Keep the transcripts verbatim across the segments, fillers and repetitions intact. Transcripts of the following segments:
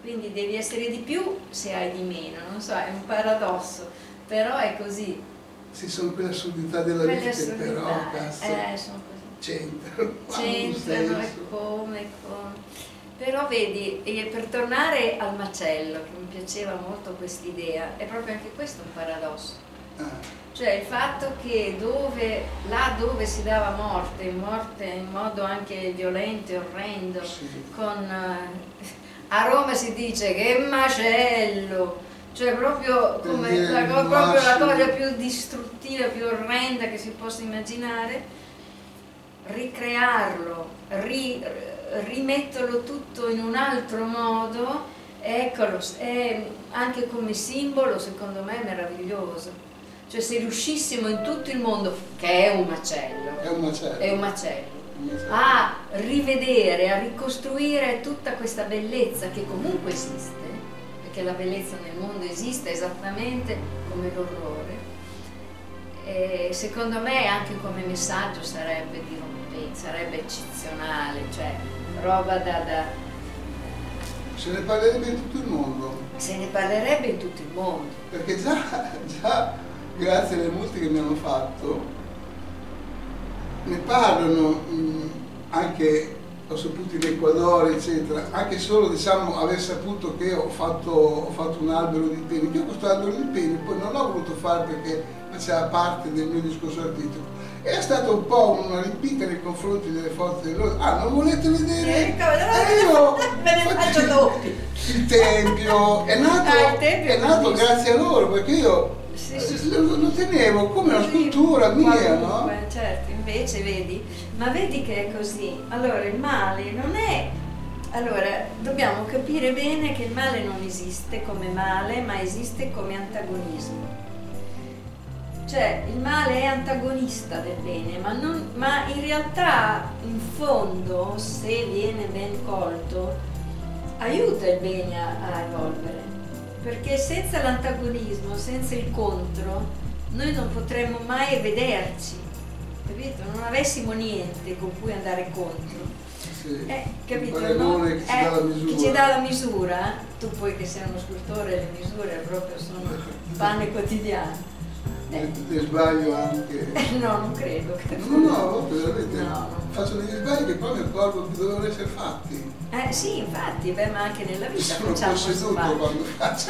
quindi devi essere di più se hai di meno, non so, è un paradosso, però è così. Sì, sono quelle assurdità della Quelle vita, assurdità, però, cazzo, eh, sono così. c'entrano, C'entrano, e come, come. Però vedi, e per tornare al macello, che mi piaceva molto quest'idea, è proprio anche questo un paradosso. Ah. Cioè il fatto che dove, là dove si dava morte, morte in modo anche violento e orrendo, Sì. con, uh, a Roma si dice che macello, cioè proprio come la, proprio la cosa più distruttiva, più orrenda che si possa immaginare, ricrearlo, ri, rimetterlo tutto in un altro modo, eccolo, è anche come simbolo secondo me meraviglioso. Cioè se riuscissimo in tutto il mondo, che è un macello, è un macello, è un macello, a rivedere, a ricostruire tutta questa bellezza che comunque esiste, perché la bellezza nel mondo esiste esattamente come l'orrore, e secondo me anche come messaggio sarebbe dirompente, sarebbe eccezionale, cioè roba da, da... Se ne parlerebbe in tutto il mondo. Se ne parlerebbe in tutto il mondo. Perché già, già grazie alle multe che mi hanno fatto, ne parlano mh, anche, ho saputo in Ecuador, eccetera, anche solo diciamo aver saputo che ho fatto, ho fatto un albero di peni, che io questo albero di peni poi non l'ho voluto fare perché faceva parte del mio discorso artistico. È stata un po' una ripicca nei confronti delle forze dell'ordine. Ah, non volete vedere? Eh, io me ne faccio doppi. Il tempio è nato, ah, il tempio è nato grazie a loro, perché io sì, sì. Lo, lo tenevo come una scultura mia, qualunque, no? Certo, invece vedi, ma vedi che è così. Allora il male non è... Allora, dobbiamo capire bene che il male non esiste come male, ma esiste come antagonismo. Cioè, il male è antagonista del bene, ma, non, ma in realtà, in fondo, se viene ben colto, aiuta il bene a, a evolvere. Perché senza l'antagonismo, senza il contro, noi non potremmo mai vederci, capito? Non avessimo niente con cui andare contro. Sì, eh, capito? No? Che, ci eh, chi ci dà la misura, tu poi che sei uno scultore, le misure proprio sono pane quotidiano. Eh. Ne sbaglio anche. No, non credo. Che... No, no, a volte veramente no, no. faccio degli sbagli che poi mi accorgo che dovevano essere fatti. Eh sì, infatti, beh, ma anche nella vita sono facciamo posseduto quando faccio.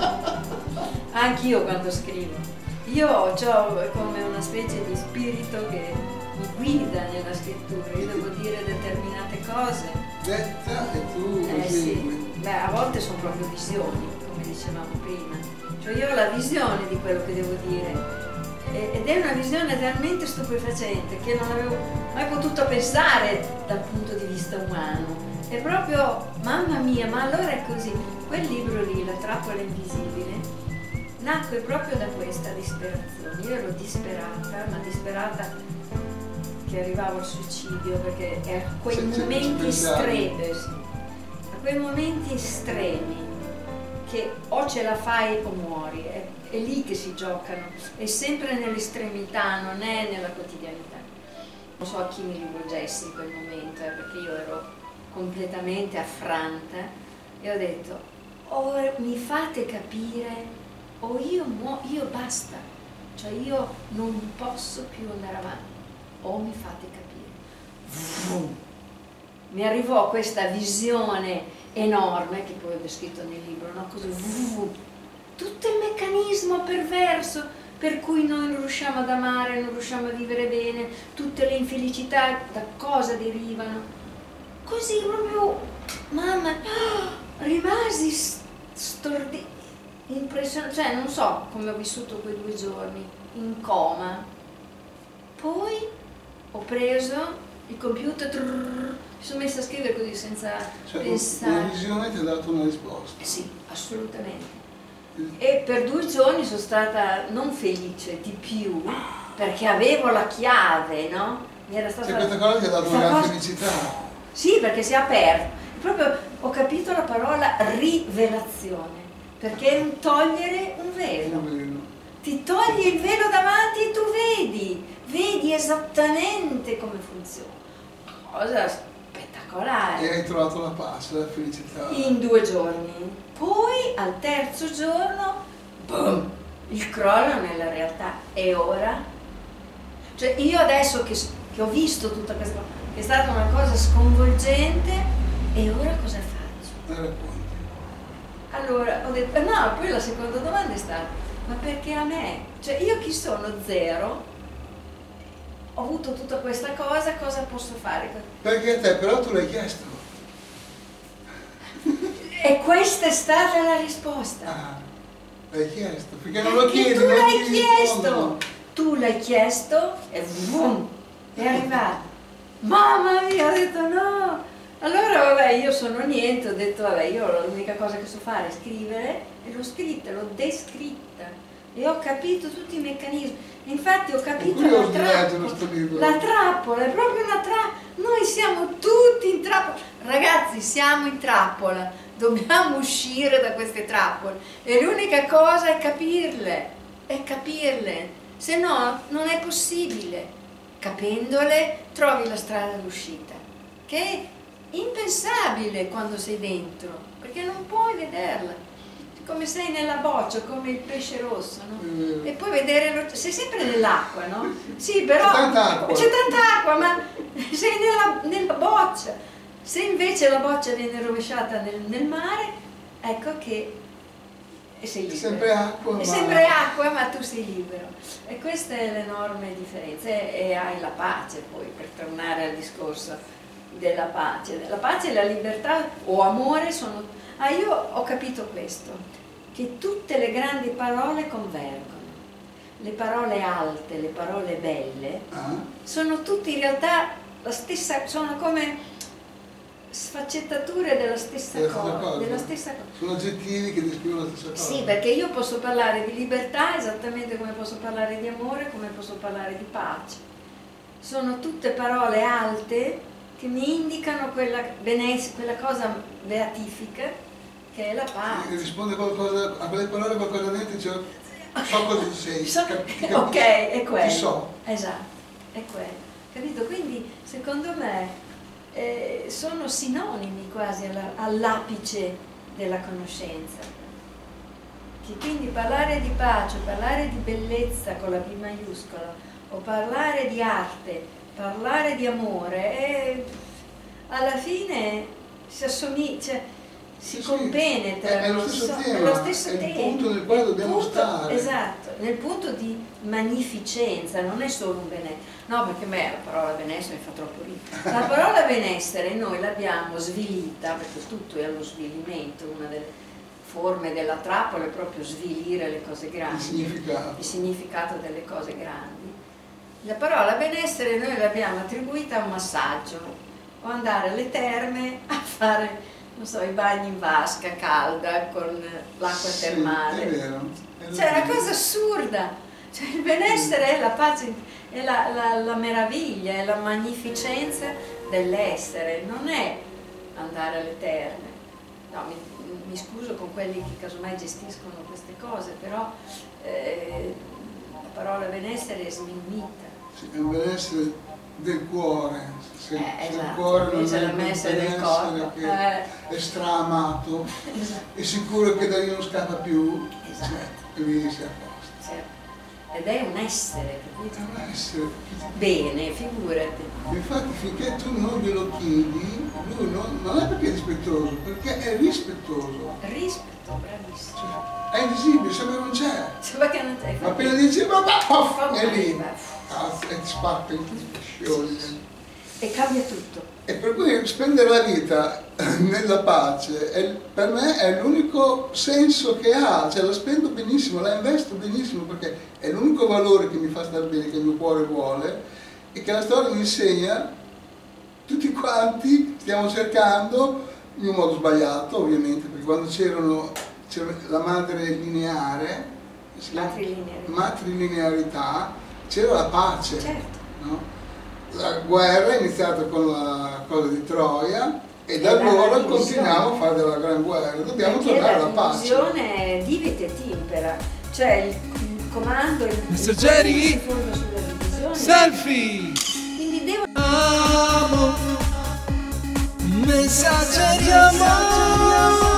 Anch'io quando scrivo. Io ho come una specie di spirito che mi guida nella scrittura, io devo dire determinate cose. Detta e tu eh, esegui. Sì. Beh, a volte sono proprio visioni, come dicevamo prima. Cioè io ho la visione di quello che devo dire ed è una visione talmente stupefacente che non avevo mai potuto pensare dal punto di vista umano. È proprio, mamma mia, ma allora è così. Quel libro lì, La trappola invisibile, nacque proprio da questa disperazione. Io ero disperata, ma disperata che arrivavo al suicidio, perché a quei sì, momenti estremi, a quei momenti estremi che o ce la fai o muori, è, è lì che si giocano, è sempre nell'estremità, non è nella quotidianità. Non so a chi mi rivolgessi in quel momento, eh, perché io ero completamente affranta e ho detto o mi fate capire o io, io basta, cioè io non posso più andare avanti, o mi fate capire. Mi arrivò questa visione enorme, che poi ho descritto nel libro, no? Così, tutto il meccanismo perverso per cui noi non riusciamo ad amare, non riusciamo a vivere bene, tutte le infelicità da cosa derivano. Così proprio, mamma, rimasi stordita, impressionata, cioè non so come ho vissuto quei due giorni, in coma. Poi ho preso il computer, trrr, mi sono messa a scrivere così senza cioè, pensare. La visione ti ha dato una risposta. Sì, assolutamente. E per due giorni sono stata non felice di più, perché avevo la chiave, no? Mi era stata... Cioè, questa cosa ti ha dato una gran felicità. Sì, perché si è aperto. Proprio ho capito la parola rivelazione, perché è un togliere un velo. Un velo. Ti togli il velo davanti e tu vedi, vedi esattamente come funziona. Cosa spettacolare. particolare. E hai trovato la pace, la felicità. In due giorni. Poi al terzo giorno, boom, il crollo nella realtà. E ora? Cioè io adesso che, che ho visto tutta questa cosa, che è stata una cosa sconvolgente, e ora cosa faccio? Me racconti. Allora ho detto, no, poi la seconda domanda è stata, ma perché a me? Cioè io chi sono? Zero? Ho avuto tutta questa cosa, cosa posso fare? Perché a te, però tu l'hai chiesto. E questa è stata la risposta. Ah, l'hai chiesto, perché non lo Perché chiedi, tu non l'hai ti chiesto, rispondono. tu l'hai chiesto e boom, è arrivato. Mamma mia, ho detto no. Allora vabbè, io sono niente, ho detto vabbè, io l'unica cosa che so fare è scrivere, e l'ho scritta, l'ho descritta e ho capito tutti i meccanismi. Infatti ho capito la trappola, la trappola, è proprio una trappola, noi siamo tutti in trappola, ragazzi siamo in trappola, dobbiamo uscire da queste trappole e l'unica cosa è capirle, è capirle, se no non è possibile. Capendole trovi la strada d'uscita, che è impensabile quando sei dentro, perché non puoi vederla. Come sei nella boccia, come il pesce rosso, no? Mm. E poi vedere, sei sempre nell'acqua, no? Sì, però c'è tanta acqua, c'è tanta acqua, ma sei nella, nella boccia. Se invece la boccia viene rovesciata nel, nel mare, ecco che sei libero. È sempre acqua, ma... È sempre acqua, ma tu sei libero. E questa è l'enorme differenza. E, e hai la pace poi, per tornare al discorso della pace. La pace e la libertà o amore sono... Ah, io ho capito questo, che tutte le grandi parole convergono, le parole alte, le parole belle, ah. sono tutte in realtà la stessa, sono come sfaccettature della stessa, della cosa, cosa. della stessa cosa. Sono aggettivi che descrivono la stessa cosa. Sì, perché io posso parlare di libertà esattamente come posso parlare di amore, come posso parlare di pace. Sono tutte parole alte che mi indicano quella, quella cosa beatifica che è la pace. Sì, risponde qualcosa, a quelle parole qualcosa dentro, cioè, so cosa sei, so, capisci, ok, è quello. Ti so. Esatto, è quello. Capito? Quindi secondo me eh, sono sinonimi quasi all'apice della conoscenza. Che quindi parlare di pace, parlare di bellezza con la B maiuscola, o parlare di arte, parlare di amore, è, alla fine si assomiglia, cioè, si sì, compenetra, è, è lo stesso so, tema, è lo stesso è tema, il punto nel quale dobbiamo punto, stare. Esatto, nel punto di magnificenza, non è solo un benessere, no, perché a me la parola benessere mi fa troppo ridere. La parola benessere noi l'abbiamo svilita, perché tutto è allo svilimento, una delle forme della trappola è proprio svilire le cose grandi, il significato, il significato delle cose grandi. La parola benessere noi l'abbiamo attribuita a un massaggio, o andare alle terme a fare, non so, i bagni in vasca calda con l'acqua sì, termale. È vero, è cioè è una cosa assurda, cioè, il benessere è la pace, è la, la, la meraviglia, è la magnificenza dell'essere, non è andare alle terme. No, mi, mi scuso con quelli che casomai gestiscono queste cose, però eh, la parola benessere è sminuita. Sì, è un benessere del cuore, se, eh, se esatto. il cuore non Invece è la un messa benessere del corpo, che eh. è straamato, esatto. è sicuro che da lì non scappa più, esatto. cioè, e lì si è a posto. Certo. Ed è un essere, capito? È un essere. Bene, figurati. Infatti finché tu non glielo chiedi, lui non, non è perché è dispettoso, perché è rispettoso. Rispetto, bravissimo. Cioè, è invisibile, sembra non c'è. Cioè, perché non c'è? Ma appena dici papà, Oh, è lì. beh. Cazzo, e ti spacca, ti scioglie. E cambia tutto. E per cui spendere la vita nella pace è, per me è l'unico senso che ha, cioè la spendo benissimo, la investo benissimo perché è l'unico valore che mi fa stare bene, che il mio cuore vuole e che la storia mi insegna, tutti quanti stiamo cercando in un modo sbagliato ovviamente, perché quando c'erano la madre lineare, Matrilinearità, matrilinearità c'era la pace, certo. No? La guerra è iniziata con la cosa di Troia e da allora continuiamo a fare della gran guerra, dobbiamo perché tornare la alla pace. divisione divide et impera, cioè il, il comando, il messaggeri, si fonda sulla divisione. Selfie! Quindi devo... Amo, Mensaggeria